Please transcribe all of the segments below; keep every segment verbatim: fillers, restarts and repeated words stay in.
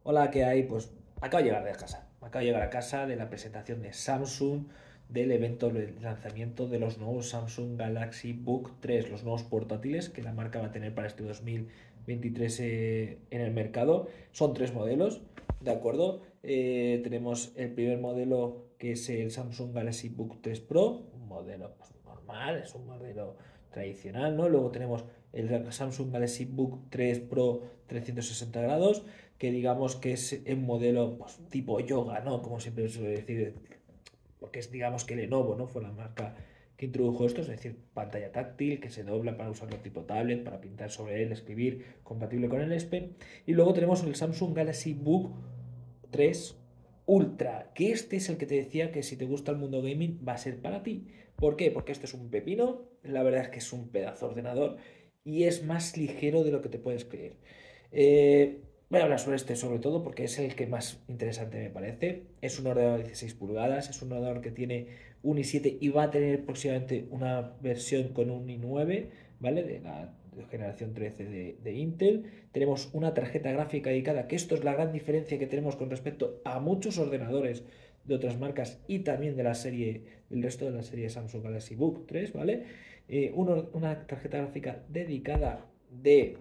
Hola, ¿qué hay? Pues acabo de llegar de casa. Acabo de llegar a casa de la presentación de Samsung, del evento de lanzamiento de los nuevos Samsung Galaxy Book tres, los nuevos portátiles que la marca va a tener para este dos mil veintitrés eh, en el mercado. Son tres modelos, ¿de acuerdo? Eh, tenemos el primer modelo que es el Samsung Galaxy Book tres Pro, un modelo pues, normal, es un modelo tradicional, ¿no? Luego tenemos el Samsung Galaxy Book tres Pro trescientos sesenta grados, que digamos que es un modelo pues, tipo yoga, ¿no? Como siempre se suele decir, porque es digamos que Lenovo, ¿no? Fue la marca que introdujo esto, es decir, pantalla táctil que se dobla para usarlo tipo tablet, para pintar sobre él, escribir, compatible con el S Pen. Y luego tenemos el Samsung Galaxy Book tres Ultra, que este es el que te decía que si te gusta el mundo gaming va a ser para ti. ¿Por qué? Porque este es un pepino, la verdad es que es un pedazo de ordenador y es más ligero de lo que te puedes creer. Eh, Voy a hablar sobre este sobre todo porque es el que más interesante me parece. Es un ordenador de dieciséis pulgadas, es un ordenador que tiene un i siete y va a tener próximamente una versión con un i nueve, ¿vale? De la generación trece de, de Intel. Tenemos una tarjeta gráfica dedicada, que esto es la gran diferencia que tenemos con respecto a muchos ordenadores de otras marcas y también de la serie, del resto de la serie Samsung Galaxy Book tres, ¿vale? Eh, uno- una tarjeta gráfica dedicada de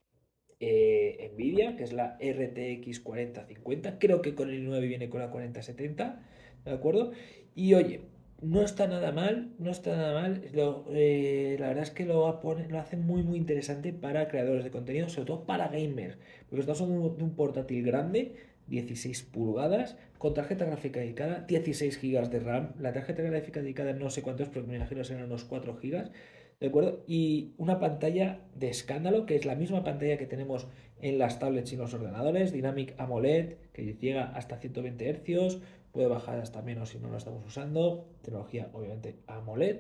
eh, Nvidia, que es la R T X cuarenta cincuenta. Creo que con el i nueve viene con la cuarenta setenta, ¿de acuerdo? Y oye, no está nada mal, no está nada mal. Lo, eh, la verdad es que lo, pone, lo hace muy, muy interesante para creadores de contenido, sobre todo para gamers. Porque estamos hablando de un portátil grande, dieciséis pulgadas, con tarjeta gráfica dedicada, dieciséis gigas de RAM. La tarjeta gráfica dedicada no sé cuántos, pero me imagino que serán unos cuatro gigas. ¿De acuerdo? Y una pantalla de escándalo, que es la misma pantalla que tenemos en las tablets y los ordenadores, Dynamic AMOLED, que llega hasta ciento veinte hercios, puede bajar hasta menos si no lo estamos usando, tecnología obviamente AMOLED,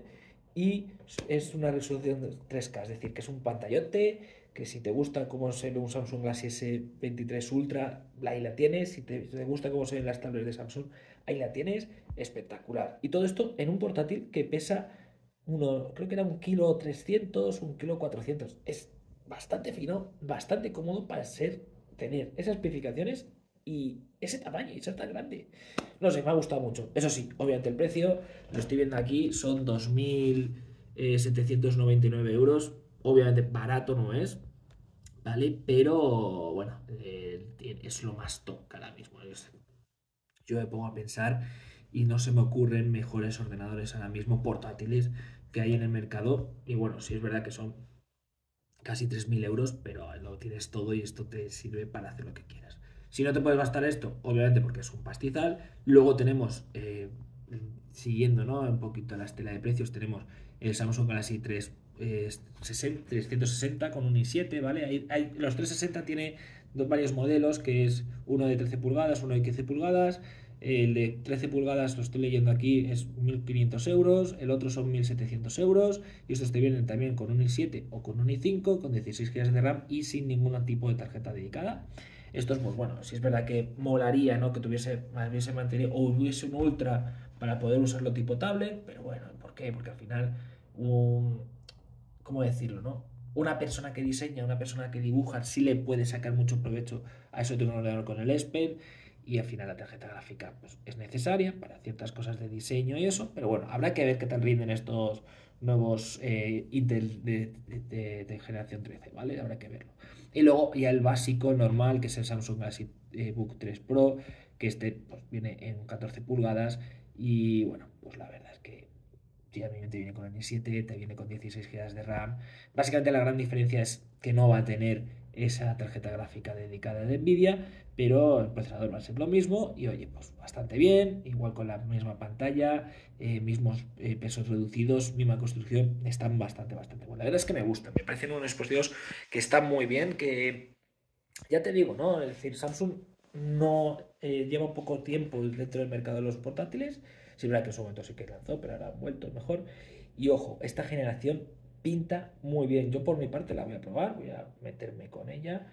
y es una resolución de tres K, es decir, que es un pantallote, que si te gusta cómo se ve un Samsung Galaxy S veintitrés Ultra, ahí la tienes, si te, si te gusta cómo se ven las tablets de Samsung, ahí la tienes, espectacular. Y todo esto en un portátil que pesa uno, creo que era un kilo trescientos, un kilo cuatrocientos. Es bastante fino, bastante cómodo para ser, tener esas especificaciones y ese tamaño y ser tan grande. No sé, me ha gustado mucho. Eso sí, obviamente el precio, lo estoy viendo aquí, son dos mil setecientos noventa y nueve euros. Obviamente barato no es, ¿vale? Pero bueno, eh, es lo más top ahora mismo. Es- yo me pongo a pensar y no se me ocurren mejores ordenadores ahora mismo portátiles que hay en el mercado. Y bueno, sí es verdad que son casi tres mil euros, pero lo tienes todo y esto te sirve para hacer lo que quieras. Si no te puedes gastar esto, obviamente porque es un pastizal. Luego tenemos, eh, siguiendo, ¿no?, un poquito la estela de precios, tenemos el Samsung Galaxy tres eh, trescientos sesenta con un i siete, ¿vale? Hay, hay- los trescientos sesenta tiene dos, varios modelos, que es uno de trece pulgadas, uno de quince pulgadas. El de trece pulgadas, lo estoy leyendo aquí, es mil quinientos euros, el otro son mil setecientos euros, y estos te vienen también con un i siete o con un i cinco, con dieciséis gigas de RAM y sin ningún tipo de tarjeta dedicada. Estos, pues bueno, si es verdad que molaría, ¿no?, que tuviese, más bien se mantenido, o hubiese un Ultra para poder usarlo tipo tablet, pero bueno, ¿por qué? Porque al final, un, ¿cómo decirlo, no? Una persona que diseña, una persona que dibuja, sí le puede sacar mucho provecho a eso de un ordenador con el S Pen, y al final la tarjeta gráfica pues, es necesaria para ciertas cosas de diseño y eso, pero bueno, habrá que ver qué tal rinden estos nuevos eh, Intel de, de, de, de generación trece, ¿vale? Habrá que verlo. Y luego ya el básico normal, que es el Samsung Galaxy eh, Book tres Pro, que este pues, viene en catorce pulgadas y bueno, pues la verdad es que sí, obviamente viene con el i siete, te viene con dieciséis gigas de RAM. Básicamente la gran diferencia es que no va a tener esa tarjeta gráfica dedicada de Nvidia, pero el procesador va a ser lo mismo y oye, pues bastante bien, igual con la misma pantalla, eh, mismos eh, pesos reducidos, misma construcción, están bastante, bastante buenas. La verdad es que me gustan, me parecen unos dispositivos que están muy bien, que ya te digo, ¿no? Es decir, Samsung no eh, lleva un poco tiempo dentro del mercado de los portátiles. Sí, es verdad que en su momento sí que lanzó, pero ahora ha vuelto mejor. Y ojo, esta generación pinta muy bien. Yo por mi parte la voy a probar, voy a meterme con ella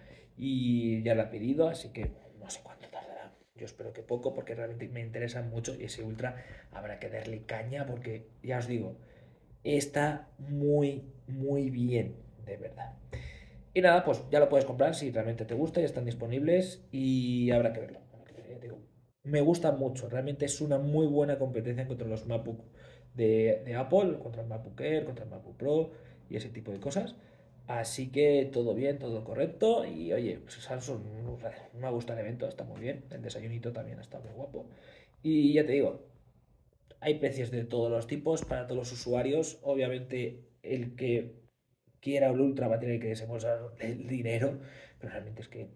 y ya la he pedido, así que no sé cuánto tardará. Yo espero que poco porque realmente me interesa mucho y ese Ultra habrá que darle caña porque ya os digo, está muy, muy bien, de verdad. Y nada, pues ya lo puedes comprar si realmente te gusta, ya están disponibles y habrá que verlo. Habrá que verlo, ya te digo. Me gusta mucho, realmente es una muy buena competencia contra los MacBook de, de Apple, contra el MacBook Air, contra el MacBook Pro y ese tipo de cosas. Así que todo bien, todo correcto. Y oye, pues Samsung, me ha gustado el evento, está muy bien. El desayunito también está muy guapo. Y ya te digo, hay precios de todos los tipos para todos los usuarios. Obviamente, el que quiera el Ultra va a tener que desembolsar el dinero, pero realmente es que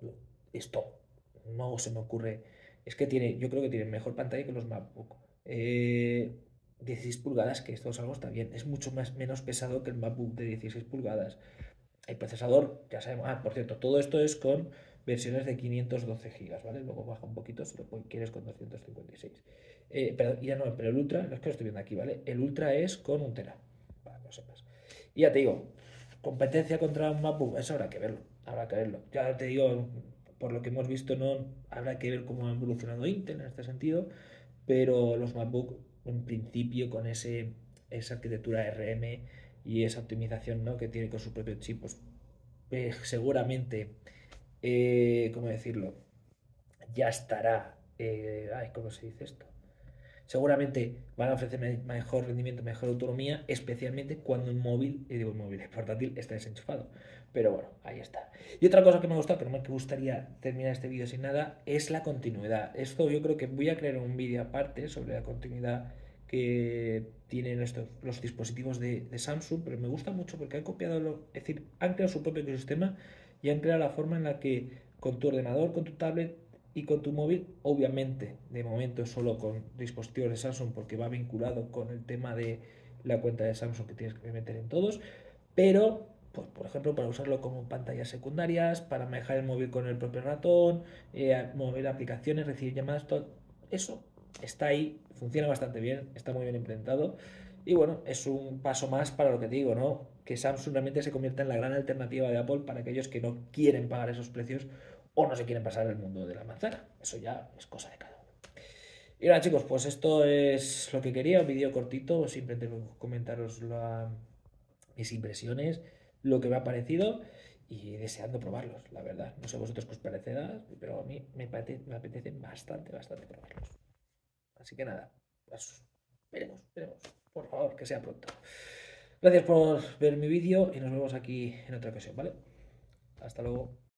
esto no se me ocurre. Es que tiene, yo creo que tiene mejor pantalla que los MacBook. Eh, dieciséis pulgadas, que esto es algo está bien. Es mucho más menos pesado que el MacBook de dieciséis pulgadas. El procesador, ya sabemos. Ah, por cierto, todo esto es con versiones de quinientos doce gigas, ¿vale? Luego baja un poquito si lo quieres con doscientos cincuenta y seis. Eh, pero ya no, pero el Ultra, no es que lo estoy viendo aquí, ¿vale? El Ultra es con un tera, para que lo sepas. Y ya te digo, competencia contra un MacBook, eso habrá que verlo, habrá que verlo. Ya te digo, por lo que hemos visto, no habrá que ver cómo ha evolucionado Intel en este sentido, pero los MacBook, en principio, con ese, esa arquitectura R M y esa optimización, ¿no?, que tiene con su propio chip, pues eh, seguramente, eh, ¿cómo decirlo? Ya estará, eh, ay, ¿cómo se dice esto? Seguramente van a ofrecer mejor rendimiento, mejor autonomía, especialmente cuando un móvil, y digo un móvil, el portátil está desenchufado. Pero bueno, ahí está. Y otra cosa que me ha gustado, que no me gustaría terminar este vídeo sin nada, es la continuidad. Esto yo creo que voy a crear un vídeo aparte sobre la continuidad que tienen estos, los dispositivos de, de Samsung, pero me gusta mucho porque han copiado, lo, es decir, han creado su propio ecosistema y han creado la forma en la que con tu ordenador, con tu tablet y con tu móvil, obviamente, de momento solo con dispositivos de Samsung porque va vinculado con el tema de la cuenta de Samsung que tienes que meter en todos, pero, pues, por ejemplo, para usarlo como pantallas secundarias, para manejar el móvil con el propio ratón, eh, mover aplicaciones, recibir llamadas, todo eso está ahí, funciona bastante bien, está muy bien implementado. Y bueno, es un paso más para lo que te digo, ¿no? Que Samsung realmente se convierta en la gran alternativa de Apple para aquellos que no quieren pagar esos precios o no se quieren pasar el mundo de la manzana. Eso ya es cosa de cada uno. Y nada, chicos, pues esto es lo que quería, un vídeo cortito, simplemente comentaros la, mis impresiones, lo que me ha parecido y deseando probarlos, la verdad. No sé vosotros qué os parecerá, pero a mí me, parece, me apetece bastante, bastante probarlos. Así que nada, pues veremos, veremos. Por favor, que sea pronto. Gracias por ver mi vídeo y nos vemos aquí en otra ocasión, ¿vale? Hasta luego.